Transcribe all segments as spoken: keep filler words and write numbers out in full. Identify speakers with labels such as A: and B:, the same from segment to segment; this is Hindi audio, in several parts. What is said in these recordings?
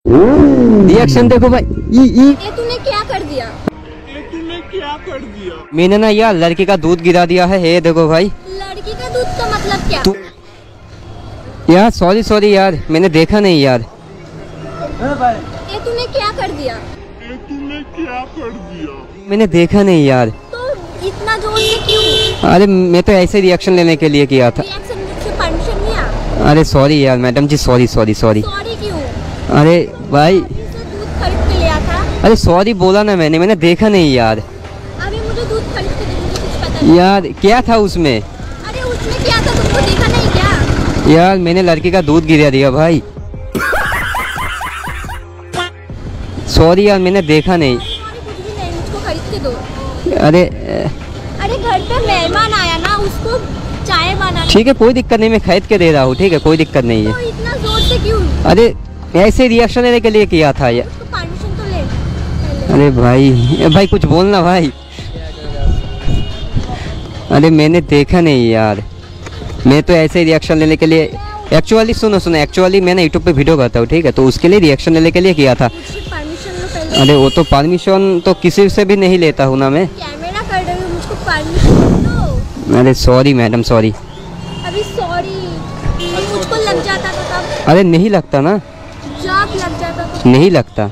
A: रिएक्शन देखो भाई। ई, ई।
B: ये तूने क्या कर दिया?
C: ये तूने क्या कर दिया?
A: मैंने ना यार लड़की का दूध गिरा दिया है। ये देखो भाई।
B: लड़की का दूध का मतलब क्या?
A: तू यार सॉरी सॉरी यार, मैंने देखा नहीं यार।
B: ये तूने क्या कर दिया?
C: ये तूने क्या कर दिया?
A: मैंने देखा नहीं यार।
B: तो इतना जोर से क्यों?
A: अरे मैं तो ऐसे रिएक्शन लेने के लिए किया था।
B: रिएक्शन मुझसे परमिशन लिया?
A: अरे सॉरी यार madam ji, sorry sorry sorry.
B: Sorry क्यों?
A: अरे भाई,
B: इसे दूध खरीद के लिया था।
A: अरे सॉरी बोला ना मैंने, मैंने देखा नहीं यार।
B: अभी मुझे दूध खरीद के दे, मुझे कुछ पता नहीं।
A: यार क्या था उसमें?
B: अरे उसमें क्या था, तुमको देखा नहीं क्या?
A: यार मैंने लड़की का दूध गिरा दिया भाई। सॉरी यार मैंने देखा नहीं।
B: सॉरी कुछ भी नहीं, मुझको खरीद के दो।
A: अरे
B: अरे घर पे मेहमान आया ना, उसको चाय बनानी।
A: ठीक है कोई दिक्कत नहीं, मैं खरीद के दे रहा हूँ। ठीक है कोई दिक्कत नहीं है।
B: तो इतना जोर से क्यों?
A: अरे ऐसे रिएक्शन लेने के लिए किया था यार।
B: उसको परमिशन तो ले पहले।
A: अरे भाई भाई कुछ बोलना भाई। अरे मैंने देखा नहीं यार, मैं तो ऐसे रिएक्शन लेने के लिए एक्चुअली सुनो सुनो एक्चुअली मैंने यूट्यूब पे वीडियो करता हूँ। ठीक है, तो उसके लिए रिएक्शन लेने के लिए किया था।
B: परमिशन लो पहले।
A: अरे वो तो परमिशन तो किसी से भी नहीं लेता हूँ ना मैं।
B: कैमरा कर रही हूँ, मुझको परमिशन दो।
A: अरे सॉरी मैडम सॉरी।
B: अभी सॉरी मुझको लग जाता था तब।
A: अरे नहीं लगता ना,
B: जाग लग जाता था।
A: नहीं लगता।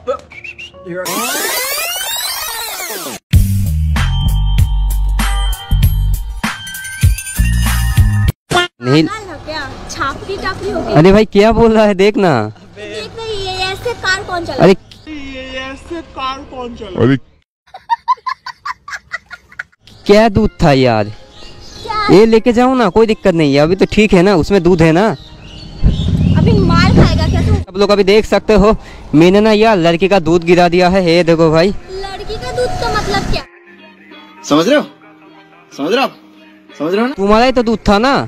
A: नहीं।
B: क्या छापरी टापरी हो गई?
A: अरे भाई क्या बोल रहा है, देखना।
B: देख रही है, ये ऐसे कार कौन चला?
A: अरे
C: ये ऐसे कार कौन चला? अरे
A: क्या दूध था यार?
B: क्या?
A: ये लेके जाओ ना, कोई दिक्कत नहीं है। अभी तो ठीक है ना, उसमें दूध है ना।
B: अभी मार खाएगा क्या तू?
A: आप लोग अभी देख सकते हो, मैंने ना यार लड़की का दूध गिरा दिया है। ये देखो भाई।
B: लड़की का दूध का मतलब क्या?
D: समझ रहे हो? समझ रहे हो? समझ रहे हो ना?
A: तुम्हारा ही तो दूध था ना।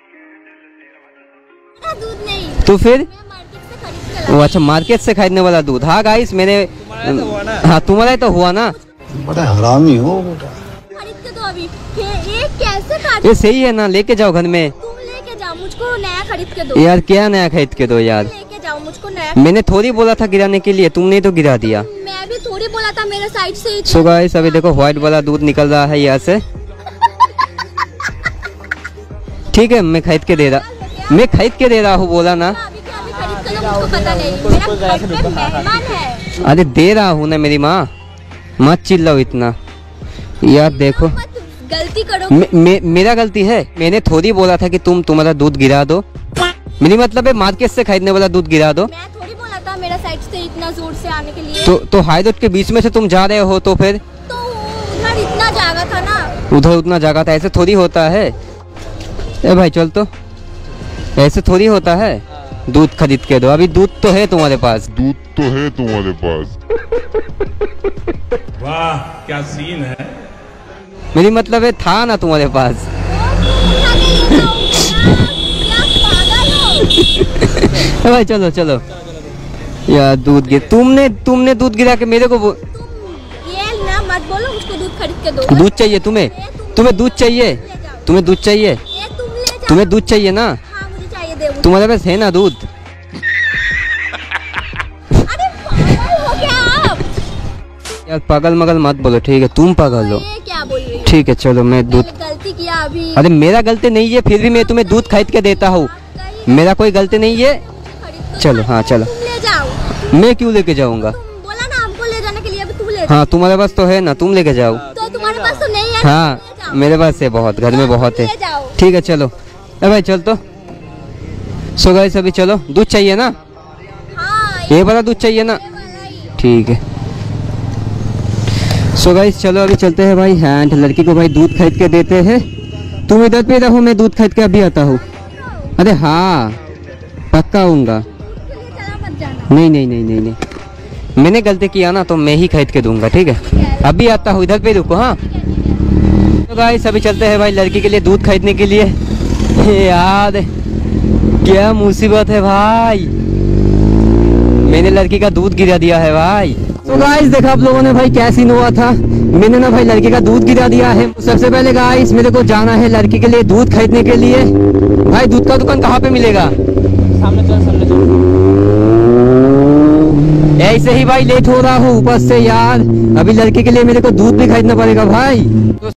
B: मेरा दूध नहीं,
A: तो फिर
B: मैं मार्केट से खरीद के
A: वो
B: लाई।
A: अच्छा मार्केट से खरीदने वाला दूध। हाँ गाइस मैंने हाँ तुम्हारा ही तो हुआ ना।
D: बड़ा हरामी हो बेटा।
B: खरीद के दो अभी। ये ये कैसे काट?
A: ये सही है ना, लेके जाओ घर में।
B: तुम लेके जाओ, मुझको नया खरीद के दो।
A: यार क्या नया खरीद के दो यार?
B: लेके जाओ मुझको नया।
A: मैंने थोड़ी बोला था गिराने के लिए, तुमने तो गिरा दिया।
B: मैं भी थोड़ी बोला था, मेरे साइड से ही।
A: सो गाइस अभी देखो व्हाइट वाला दूध निकल रहा है यहाँ से। ठीक है मैं खरीद के दे रहा मैं खरीद के दे रहा हूँ, बोला ना।
B: अभी क्या अभी खरीद के लो, मुझको पता नहीं। मेरा घर पे मेहमान है।
A: अरे दे रहा हूँ ना मेरी माँ, मत चिल्लाओ इतना। यार देखो
B: मत गलती करो।
A: मे, मे, मेरा गलती है। मैंने थोड़ी बोला था कि तुम तुम्हारा दूध गिरा दो। मेरी मतलब है मार्केट से खरीदने वाला दूध गिरा दो।
B: मैं थोड़ी बोला था मेरा साइड से इतना जोर से आने के लिए।
A: तो तो हाई रोड के बीच में से तुम जा रहे हो, तो फिर
B: तो उधर इतना जगह था ना।
A: उधर उतना जगह था। ऐसे थोड़ी होता है। ए भाई चल, तो ऐसे थोड़ी होता है। दूध खरीद के दो। अभी दूध तो है तुम्हारे पास।
C: दूध तो है तुम्हारे पास।
E: वाह क्या सीन है।
A: मेरी मतलब है था ना तुम्हारे पास। ए भाई चलो चलो। यार दूध गिर तुमने तुमने दूध गिरा के मेरे को वो-
B: ये ना मत बोलो, मुझको दूध खरीद के दो।
A: दूध चाहिए तुम्हें? तुम्हें दूध चाहिए? तुम्हें दूध चाहिए?
B: ये तुम ले जाओ।
A: तुम्हें दूध चाहिए ना?
B: हाँ मुझे चाहिए, दे मुझे।
A: तुम्हारे पास है ना दूध?
B: अरे पागल हो क्या आप?
A: यार पागल मगल मत बोलो, ठीक है? तुम पागल हो।
B: ये क्या बोल रही हो?
A: ठीक है चलो मैं दूध।
B: मैंने गलती किया अभी।
A: अरे मेरा गलती नहीं है, फिर भी मैं तुम्हें दूध खरीद के देता हूँ। मेरा कोई गलती नहीं है।
B: खरीद दो।
A: चलो हाँ चलो।
B: तुम ले जाओ।
A: मैं क्यों लेके जाऊंगा?
B: तुम बोला ना हमको ले जाने के लिए, अभी तुम ले जाओ।
A: हाँ तुम्हारे पास तो है ना, तुम लेके जाओ।
B: तो तुम्हारे पास तो नहीं है ना,
A: हाँ
B: तुम ले जाओ।
A: मेरे पास है बहुत, घर में बहुत है।
B: ले जाओ।
A: ठीक है चलो। ए भाई चल तो। सो गाइस अभी चलो। दूध चाहिए ना?
B: हाँ
A: ये वाला दूध चाहिए ना?
B: ये वाला ही।
A: ठीक है। सो गाइस चलो अभी चलते हैं भाई। एंड लड़की को भाई दूध खरीद के देते हैं। तुम इधर पे रहो, मैं दूध खरीद के अभी आता हूँ। अरे हाँ पक्का आऊंगा।
B: दूध के लिए चला मत जाना।
A: नहीं नहीं नहीं नहीं नहीं मैंने गलती किया ना, तो मैं ही खरीद के दूंगा। ठीक है अभी आता हूँ, इधर पे रुको। हाँ तो गाइस अभी चलते हैं भाई लड़की के लिए दूध खरीदने के लिए। यार क्या मुसीबत है भाई, मैंने लड़की का दूध गिरा दिया है भाई। तो गाइस देखा आप लोगों ने भाई क्या सीन हुआ था। मैंने ना भाई लड़की का दूध गिरा दिया है। सबसे पहले गाइस मेरे को जाना है लड़की के लिए दूध खरीदने के लिए। भाई दूध का दुकान कहाँ पे मिलेगा?
F: सामने चल, सामने चल।
A: ऐसे ही भाई लेट हो रहा हूँ ऊपर से यार, अभी लड़के के लिए मेरे को दूध भी खरीदना पड़ेगा भाई। तो